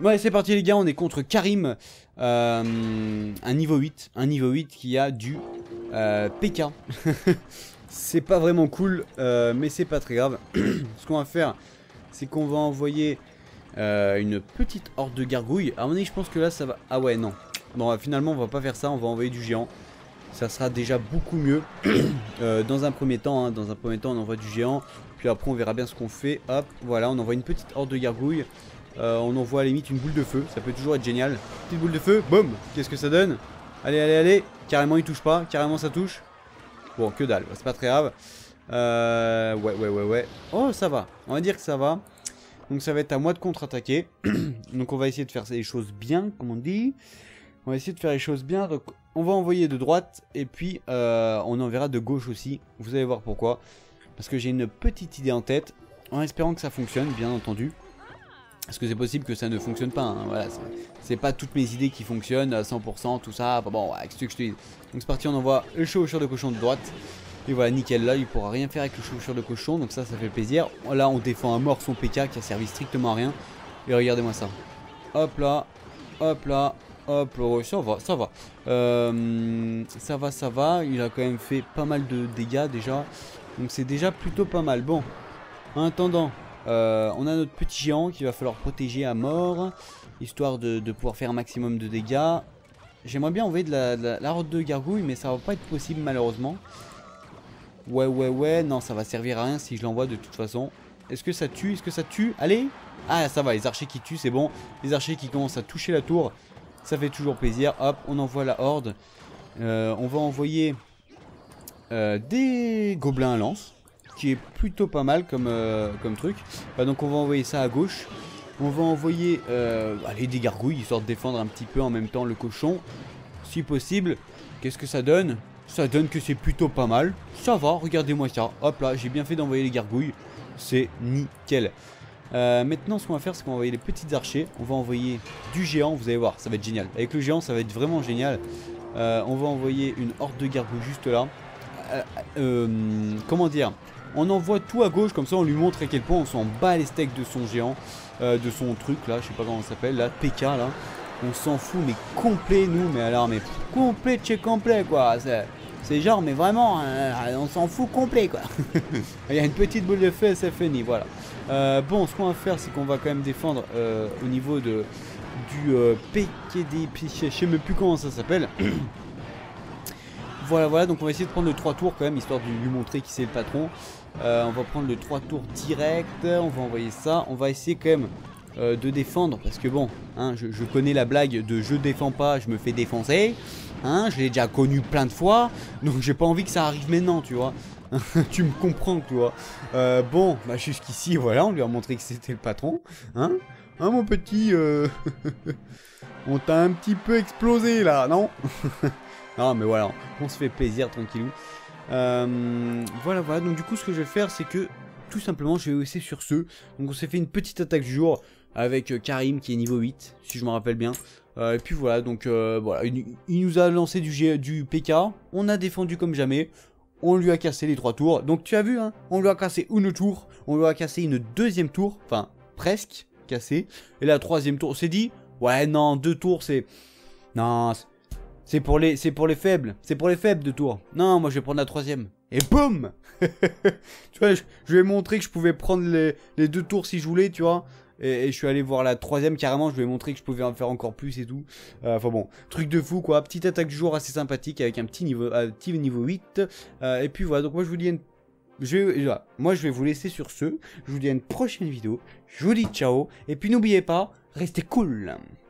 Ouais, c'est parti les gars, on est contre Karim, un niveau 8 qui a du PK. C'est pas vraiment cool, mais c'est pas très grave. Ce qu'on va faire, c'est qu'on va envoyer une petite horde de gargouilles. À mon avis, je pense que là, ça va... Ah ouais, non. Bon, finalement, on va pas faire ça, on va envoyer du géant. Ça sera déjà beaucoup mieux. Dans un premier temps, hein, on envoie du géant. Puis après, on verra bien ce qu'on fait. Hop, voilà, on envoie une petite horde de gargouilles. On envoie à la limite une boule de feu, ça peut toujours être génial. Petite boule de feu, boum. Qu'est-ce que ça donne? Allez, allez, allez. Carrément, il touche pas, carrément, ça touche. Bon, que dalle, c'est pas très grave. Ouais. Oh, ça va, on va dire que ça va. Donc ça va être à moi de contre-attaquer. Donc on va essayer de faire les choses bien, comme on dit. On va essayer de faire les choses bien. Donc on va envoyer de droite et puis on enverra de gauche aussi. Vous allez voir pourquoi. Parce que j'ai une petite idée en tête, en espérant que ça fonctionne, bien entendu. Parce que c'est possible que ça ne fonctionne pas, hein. Voilà, c'est pas toutes mes idées qui fonctionnent à 100%, tout ça. Bon, ouais, qu'est-ce que je te dis. Donc c'est parti, on envoie le chevaucheur de cochon de droite. Et voilà, nickel, là il pourra rien faire avec le chevaucheur de cochon, donc ça fait plaisir. Là on défend à mort son PK qui a servi strictement à rien. Et regardez-moi ça. Hop là, hop là, hop là, ouais, ça va. Ça va, il a quand même fait pas mal de dégâts déjà. Donc c'est déjà plutôt pas mal. Bon, en attendant... on a notre petit géant qu'il va falloir protéger à mort, histoire de pouvoir faire un maximum de dégâts. J'aimerais bien envoyer de la horde de gargouilles, mais ça va pas être possible malheureusement. Ouais, non, ça va servir à rien si je l'envoie de toute façon. Est-ce que ça tue? Allez. Ah, ça va, les archers qui tuent, c'est bon. Les archers qui commencent à toucher la tour, ça fait toujours plaisir. Hop, on envoie la horde. On va envoyer des gobelins à lance, qui est plutôt pas mal comme truc. Donc on va envoyer ça à gauche. On va envoyer allez, des gargouilles, histoire de défendre un petit peu en même temps le cochon. Si possible. Qu'est-ce que ça donne? Ça donne que c'est plutôt pas mal. Ça va, regardez-moi ça. Hop là, j'ai bien fait d'envoyer les gargouilles. C'est nickel. Maintenant, ce qu'on va faire, c'est qu'on va envoyer les petites archers. On va envoyer du géant, vous allez voir, ça va être génial. Avec le géant, ça va être vraiment génial. On va envoyer une horde de gargouilles juste là. Comment dire? On envoie tout à gauche, comme ça on lui montre à quel point on s'en bat les steaks de son géant, de son truc là, je sais pas comment ça s'appelle, là, PK là. On s'en fout, mais complet nous, mais alors, mais complet de chez complet quoi. C'est genre, mais vraiment, on s'en fout complet quoi. Il y a une petite boule de feu et c'est fini, voilà. Bon, ce qu'on va faire, c'est qu'on va quand même défendre au niveau du PKD, je sais même plus comment ça s'appelle. Voilà, donc on va essayer de prendre le 3 tours quand même, histoire de lui montrer qui c'est le patron. On va prendre le 3 tours direct, on va envoyer ça. On va essayer quand même de défendre, parce que bon, hein, je connais la blague de je défends pas, je me fais défoncer. Hein, je l'ai déjà connu plein de fois, donc j'ai pas envie que ça arrive maintenant, tu vois. Tu me comprends, tu vois. Bon, bah jusqu'ici, voilà, on lui a montré que c'était le patron. Hein, mon petit, on t'a un petit peu explosé là, non? Non mais voilà, on se fait plaisir tranquillou. Voilà, donc du coup ce que je vais faire, c'est que tout simplement je vais laisser sur ce. Donc on s'est fait une petite attaque du jour avec Karim qui est niveau 8, si je me rappelle bien. Et puis voilà, donc voilà, il nous a lancé du PK, on a défendu comme jamais. On lui a cassé les 3 tours, donc tu as vu, hein, on lui a cassé une tour, on lui a cassé une deuxième tour, enfin presque cassé. Et la troisième tour, on s'est dit, ouais non, 2 tours c'est... Non, c'est pour les faibles. C'est pour les faibles de tour. Non, moi je vais prendre la troisième. Et boum. Tu vois, je vais montrer que je pouvais prendre les 2 tours si je voulais, tu vois. Et je suis allé voir la troisième carrément. Je vais montrer que je pouvais en faire encore plus et tout. Enfin bon, truc de fou quoi. Petite attaque du jour assez sympathique avec un petit niveau 8. Et puis voilà, donc moi je vous dis moi je vais vous laisser sur ce. Je vous dis à une prochaine vidéo. Je vous dis ciao. Et puis n'oubliez pas, restez cool.